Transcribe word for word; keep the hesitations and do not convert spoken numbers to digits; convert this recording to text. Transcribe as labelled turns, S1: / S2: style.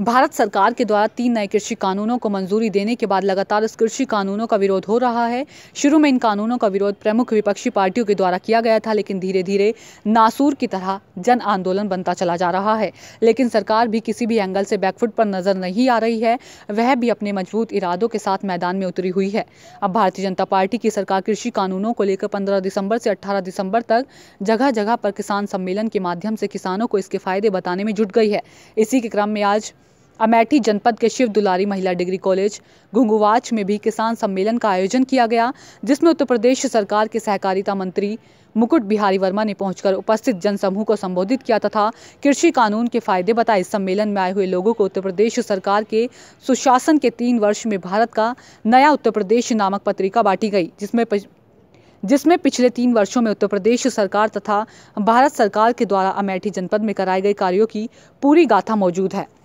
S1: भारत सरकार के द्वारा तीन नए कृषि कानूनों को मंजूरी देने के बाद लगातार इस कृषि कानूनों का विरोध हो रहा है। शुरू में इन कानूनों का विरोध प्रमुख विपक्षी पार्टियों के द्वारा किया गया था, लेकिन धीरे धीरे नासूर की तरह जन आंदोलन बनता चला जा रहा है। लेकिन सरकार भी किसी भी एंगल से बैकफुट पर नजर नहीं आ रही है, वह भी अपने मजबूत इरादों के साथ मैदान में उतरी हुई है। अब भारतीय जनता पार्टी की सरकार कृषि कानूनों को लेकर पंद्रह दिसंबर से अठारह दिसंबर तक जगह जगह पर किसान सम्मेलन के माध्यम से किसानों को इसके फायदे बताने में जुट गई है। इसी के क्रम में आज अमेठी जनपद के शिव दुलारी महिला डिग्री कॉलेज घुंघुवाच में भी किसान सम्मेलन का आयोजन किया गया, जिसमें उत्तर प्रदेश सरकार के सहकारिता मंत्री मुकुट बिहारी वर्मा ने पहुंचकर उपस्थित जनसमूह को संबोधित किया तथा कृषि कानून के फायदे बताए। इस सम्मेलन में आए हुए लोगों को उत्तर प्रदेश सरकार के सुशासन के तीन वर्ष में भारत का नया उत्तर प्रदेश नामक पत्रिका बांटी गई, जिसमें जिसमें पिछले तीन वर्षों में उत्तर प्रदेश सरकार तथा भारत सरकार के द्वारा अमेठी जनपद में कराए गए कार्यों की पूरी गाथा मौजूद है।